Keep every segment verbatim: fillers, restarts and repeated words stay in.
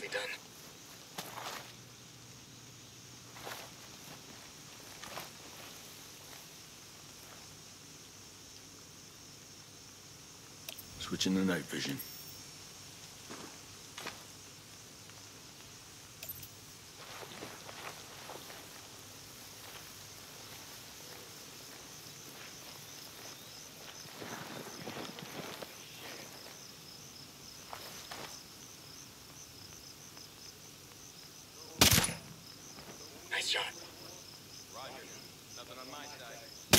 be done. Switching to night vision. Nice shot. Roger. Nothing on my side.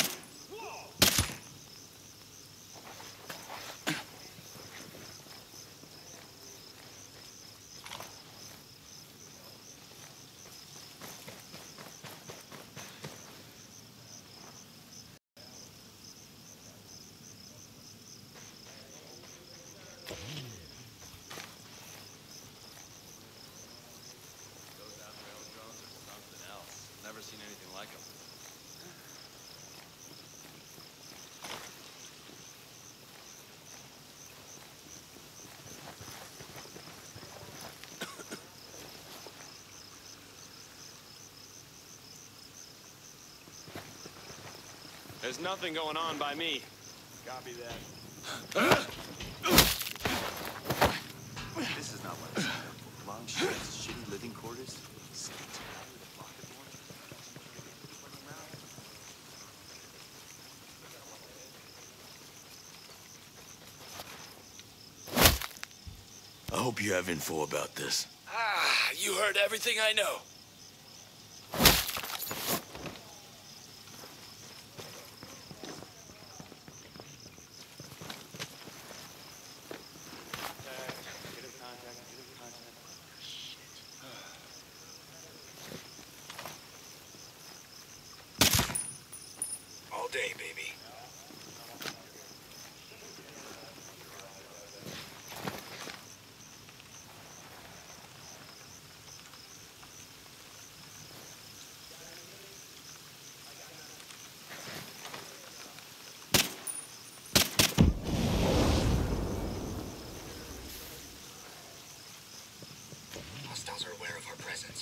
Those out-rail drones are something else. Never seen anything like them. There's nothing going on by me. Copy that. This is not what I signed up for. Long shifts, shitty living quarters. Sick and tired of the pocket I hope you have info about this. Ah, you heard everything I know. All day, baby. Hostiles are aware of our presence.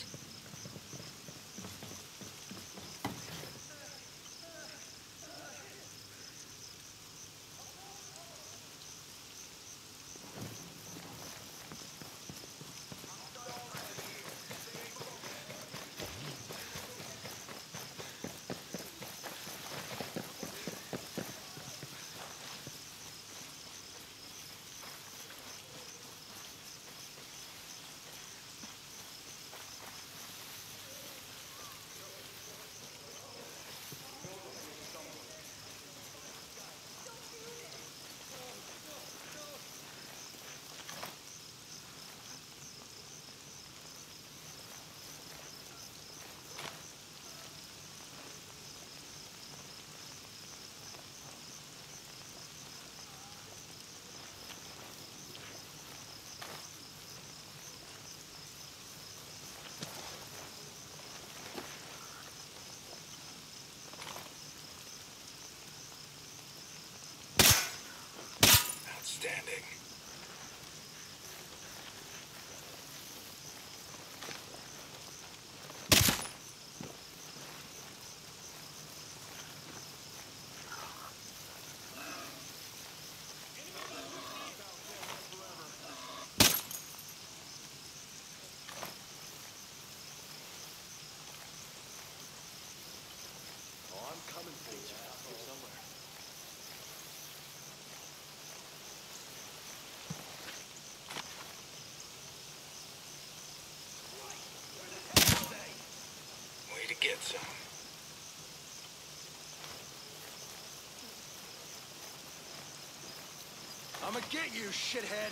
Outstanding. Oh, I'm coming for you. Here somewhere. Way to get some. I'ma get you, shithead.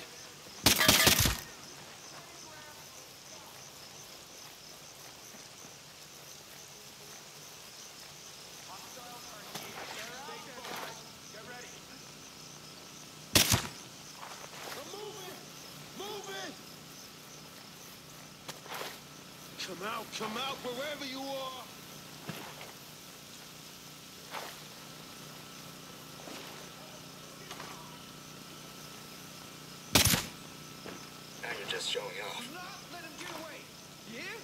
Come out, come out, wherever you are! Now you're just showing off. Do not let him get away. Yeah?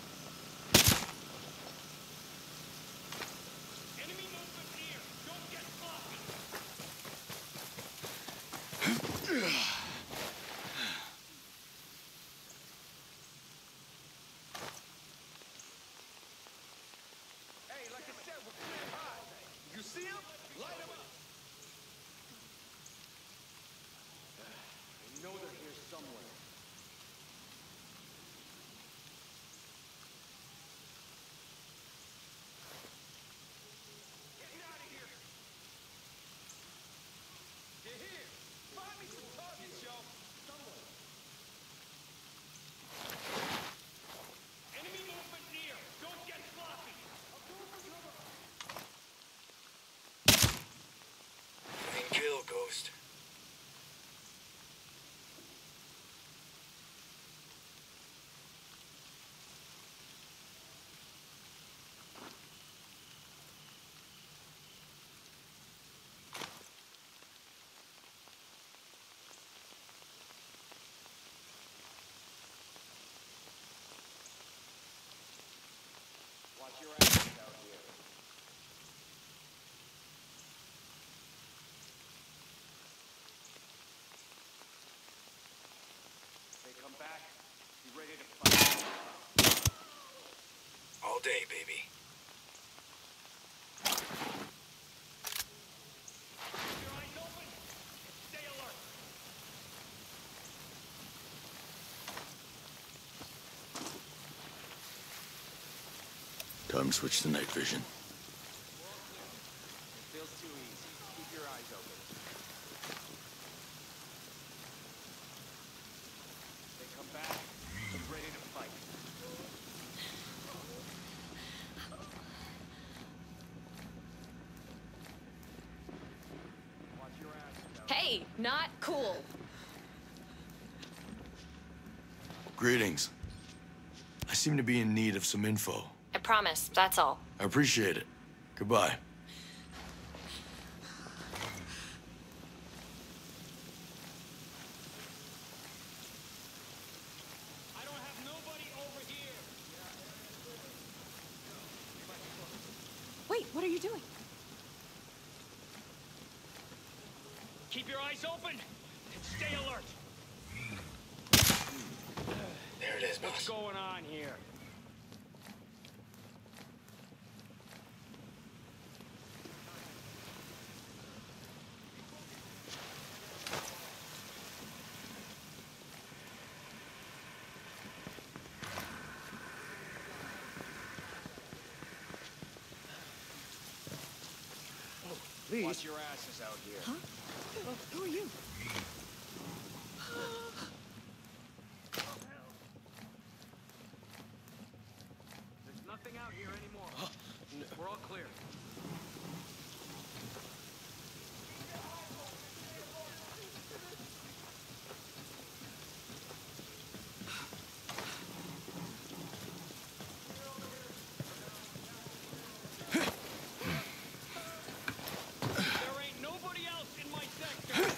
Enemy movement here. Don't get sloppy. Hey, like I said, we're clear high. You see him? Light him up. I know they're here somewhere. Getting out of here. They're here. Find me some targets, yo. Somewhere. Enemy movement near. Don't get sloppy. Clean kill, Ghost. Watch your actions out here. They come back. Be ready to fight. All day, baby. Keep your eyes open and stay alert. Time to switch to night vision. It feels too easy. Keep your eyes open. They come back. Be ready to fight. Watch your actions out. Hey, not cool. Greetings. I seem to be in need of some info. I promise, that's all. I appreciate it. Goodbye. I don't have nobody over here. Wait, what are you doing? Keep your eyes open and stay alert. There it is, What's boss. going on here? Please. Watch your asses out here. Huh? Oh, who are you? There's nothing out here anymore. We're all clear. There ain't nobody else in my sector.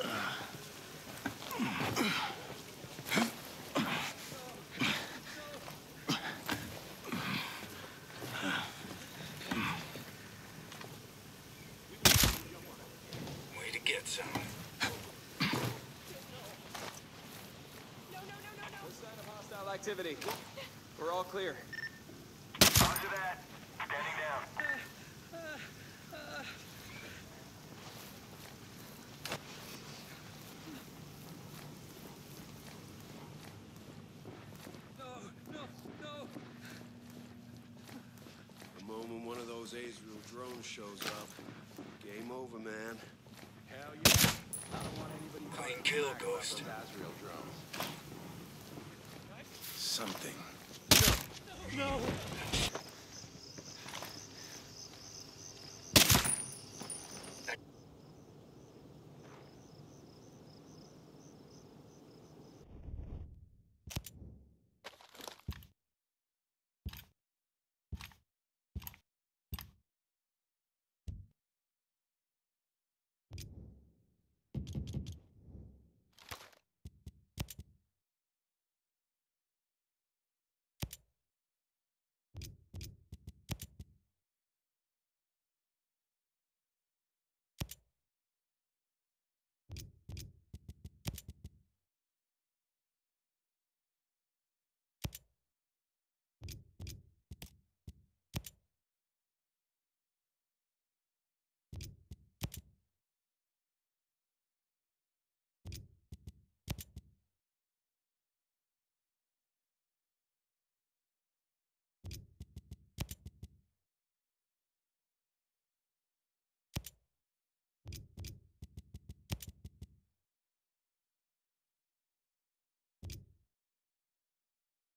Way to get some. No sign of hostile activity. We're all clear. Roger that. Standing down. No, no, no. The moment one of those Azrael drones shows up, game over, man. Hell yeah. I don't want anybody Clean talking kill, smack about Ghost. those Azrael drones. Something. No.